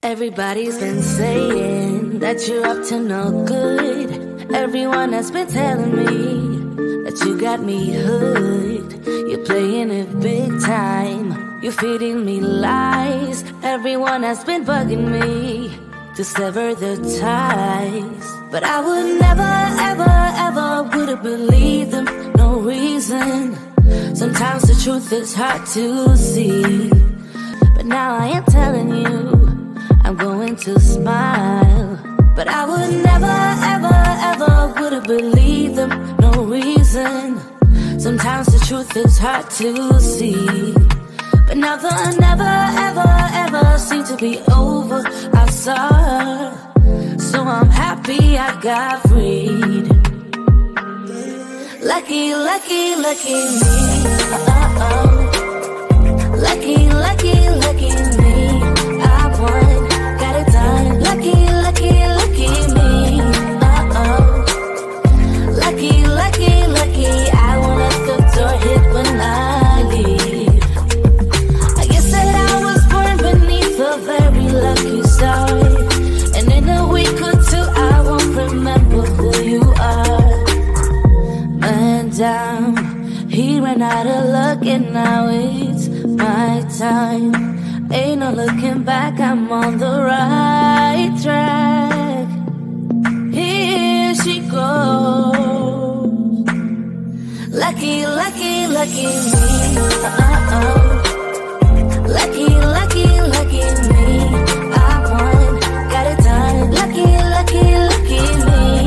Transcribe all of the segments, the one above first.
Everybody's been saying that you're up to no good. Everyone has been telling me that you got me hooked. You're playing it big time. You're feeding me lies. Everyone has been bugging me to sever the ties. But I would never, ever, ever would have believed them. No reason. Sometimes the truth is hard to see. But now I am telling you, I'm going to smile. But I would never, ever, ever would have believed them. No reason. Sometimes the truth is hard to see. But now the never, ever, ever seemed to be over. I saw her, so I'm happy I got freed. Lucky, lucky, lucky me. Lucky, lucky, lucky me. I won, got it done. Lucky, lucky, lucky me. Lucky, lucky, lucky. I won't let the door hit when I leave. I guess that I was born beneath a very lucky star. And in a week or two I won't remember who you are. Man down, he ran out of luck and now it's my time. Ain't no looking back, I'm on the right track. Here she goes. Lucky, lucky, lucky me. Lucky, lucky, lucky me. I won, got it done. Lucky, lucky, lucky me.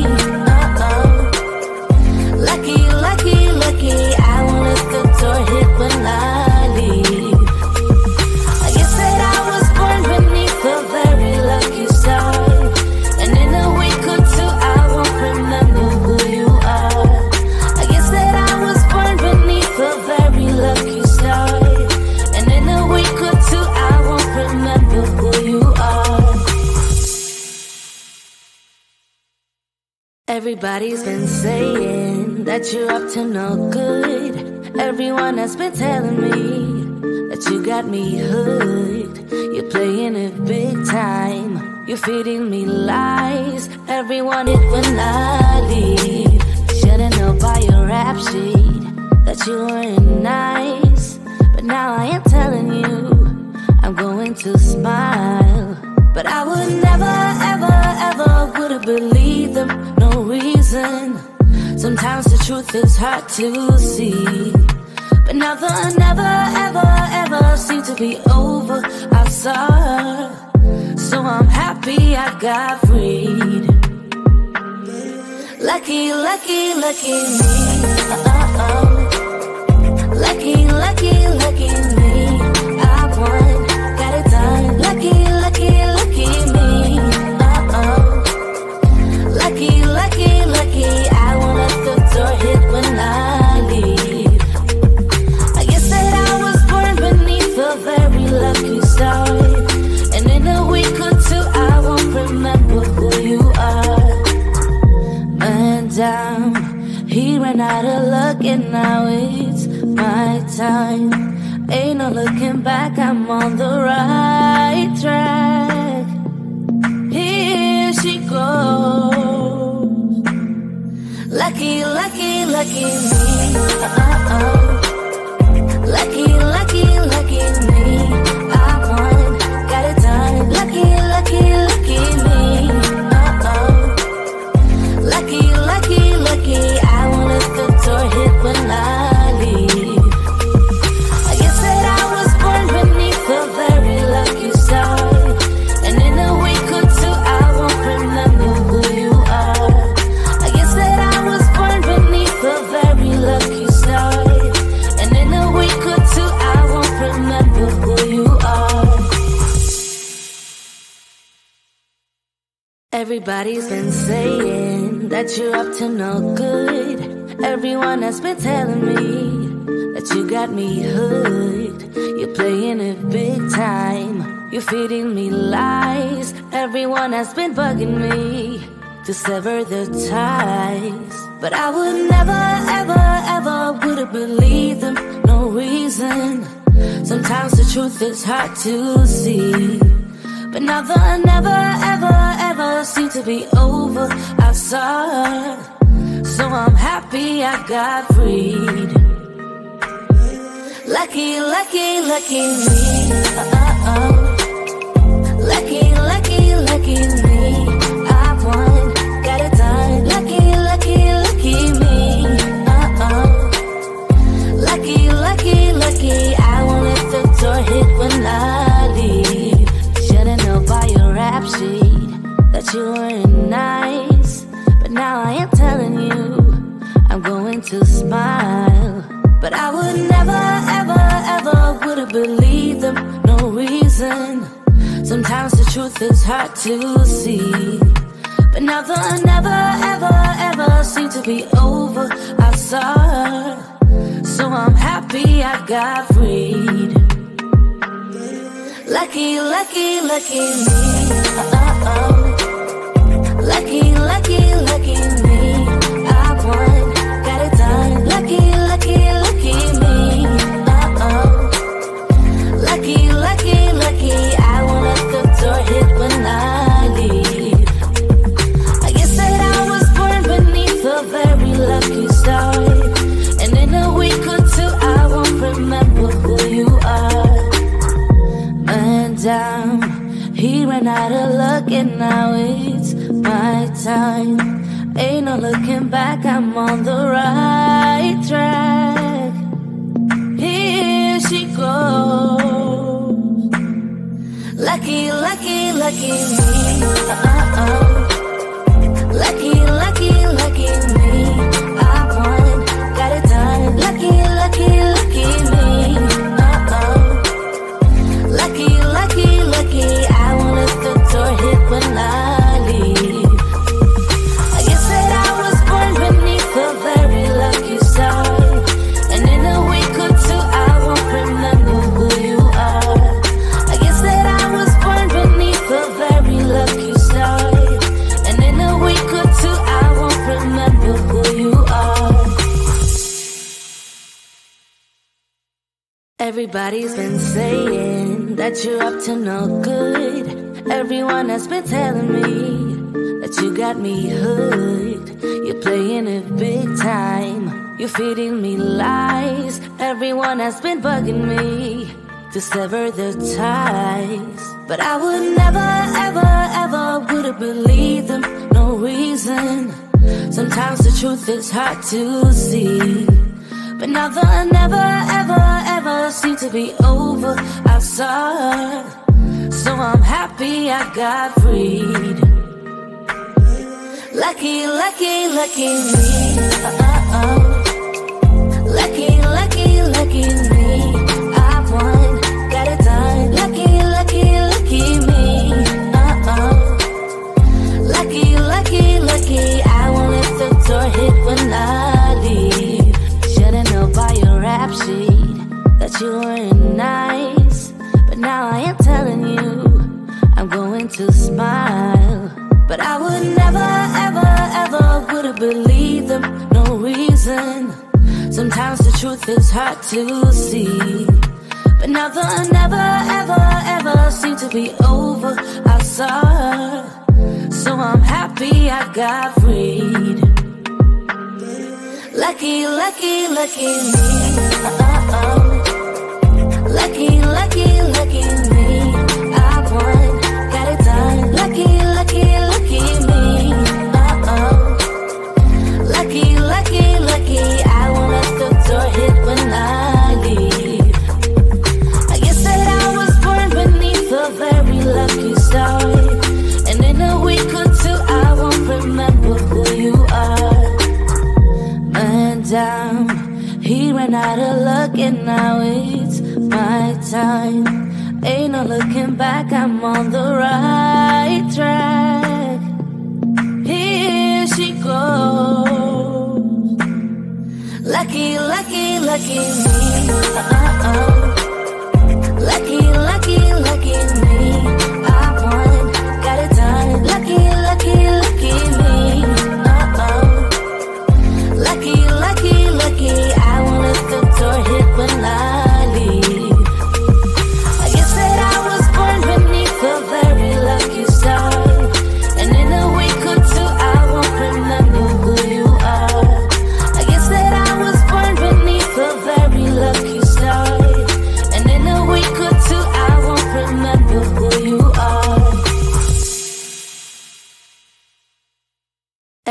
Lucky, lucky, lucky. I won't let the door hit when I leave. I guess that I was born beneath a very lucky star. And in a week or two I won't remember who you are. I guess that I was born beneath a very lucky star. And in a week or two I won't remember who you are. Everybody's been saying that you're up to no good. Everyone has been telling me that you got me hooked. You're playing it big time. You're feeding me lies. Everyone it when I leave. Should've known by your rap sheet that you weren't nice. But now I am telling you, I'm going to smile. But I would never, ever, ever would have believed them. No reason. Sometimes the truth is hard to see. But now the never, ever, ever seemed to be over. I saw her, so I'm happy I got freed. Lucky, lucky, lucky me. Lucky, lucky, lucky me. I won, got it done. Lucky, lucky, lucky me. Lucky, lucky, lucky. I won't let the door hit when I leave. I guess that I was born beneath a very lucky star. And in a week or two I won't remember who you are. Man down, he ran out of luck and now it's my time. Ain't no looking back, I'm on the right track. Here she goes. Lucky, lucky, lucky me. Lucky, lucky, lucky me. I won, got it done. Lucky, lucky, lucky me. Lucky, lucky, lucky. I won't let the door hit when I leave. I guess that I was born beneath a very lucky star. And in a week or two I won't remember who you are. I guess that I was born beneath a very lucky star. And in a week or two I won't remember who you are. Everybody's been saying that you're up to no good. Everyone has been telling me that you got me hooked. You're playing it big time. You're feeding me lies. Everyone has been bugging me to sever the ties. But I would never, ever, ever would have believed them. No reason. Sometimes the truth is hard to see. But now the never, ever, ever seemed to be over. I saw her, so I'm happy I got freed. Lucky, lucky, lucky me. Lucky, lucky, lucky me. I won, got it done. Lucky, lucky, lucky me. Lucky, lucky, lucky. I won't let the door hit when I leave. Should've known by your rap sheet that you weren't nice, but now I am telling you I'm going to smile. But I would never, ever, ever would have believed them, no reason. Sometimes the truth is hard to see. But now the never, ever, ever seemed to be over. I saw her, so I'm happy I got freed. Lucky, lucky, lucky me. Lucky, lucky, lucky me. I won, got it done. Lucky, lucky, lucky me. Lucky, lucky, lucky. I won't let the door hit when I leave. I guess that I was born beneath a very lucky star, and in a week or two I won't remember who you are. Man down, he ran out of luck and now it's my time. Ain't no looking back, I'm on the right track. Here she goes. Lucky, lucky, lucky me. Lucky, lucky, lucky me. I won, got it done. Lucky, lucky, lucky me. Lucky, lucky, lucky. I won't let the door hit when I leave. I guess that I was born beneath a very lucky star, and in a week or two I won't remember who you are. I guess that I was born beneath a very lucky star, and in a week or two I won't remember who you are. Everybody's been saying that you're up to no good. Everyone has been telling me that you got me hooked. You're playing it big time. You're feeding me lies. Everyone has been bugging me to sever the ties. But I would never, ever, ever would have believed them, no reason. Sometimes the truth is hard to see. But now the never, ever, ever seemed to be over. I saw her, so I'm happy I got freed. Lucky, lucky, lucky me. Lucky, lucky, lucky me. I won, got it done. Lucky, lucky, lucky me. Lucky, lucky, lucky. I won't let the door hit when I leave. Should've known by your rap sheet that you weren't nice, but now I am telling you I'm going to smile. But I would never, ever, ever would have believed them, no reason. Sometimes the truth is hard to see. But now the never, ever, ever seemed to be over. I saw her, so I'm happy I got freed. Lucky, lucky, lucky me. Lucky, lucky, lucky me. I won, got it done. Lucky, lucky, lucky me. Lucky, lucky, lucky. I won't let the door hit when I leave. I guess that I was born beneath a very lucky star, and in a week or two I won't remember who you are. Man down, he ran out of luck and now it's my time. Ain't no looking back, I'm on the right track. Here she goes. Lucky, lucky, lucky me. Lucky, lucky, lucky me. I won, got it done. Lucky, lucky, lucky me. Lucky, lucky, lucky. I won't let the door hit when I leave. I guess that I was born beneath a very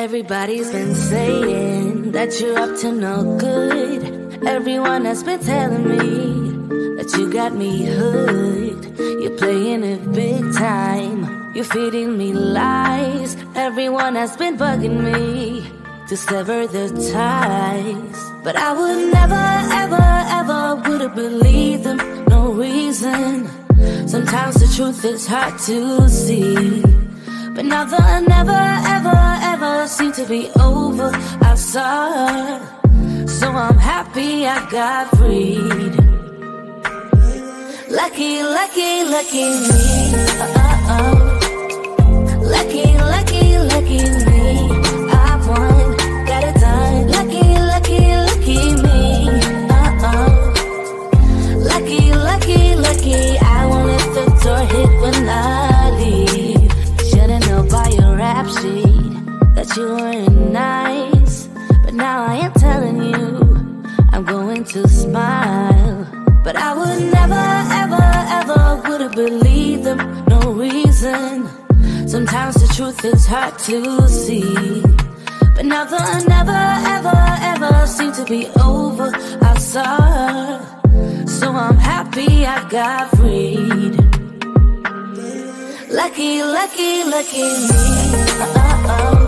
Everybody's been saying that you're up to no good. Everyone has been telling me that you got me hooked. You're playing it big time. You're feeding me lies. Everyone has been bugging me to sever the ties. But I would never, ever, ever would have believed them. No reason. Sometimes the truth is hard to see. But now the never, ever, ever seem to be over. I saw her, so I'm happy I got freed. Lucky, lucky, lucky me. Lucky, lucky, lucky me. I won, got it done. Lucky, lucky, lucky me. Lucky, lucky, lucky. I won't let the door hit when I leave. Should've known by your rap sheet that you weren't nice, but now I am telling you I'm going to smile. But I would never, ever, ever would have believed them. No reason. Sometimes the truth is hard to see. But now the never, ever, ever seem to be over. I saw her, so I'm happy I got freed. Lucky, lucky, lucky me.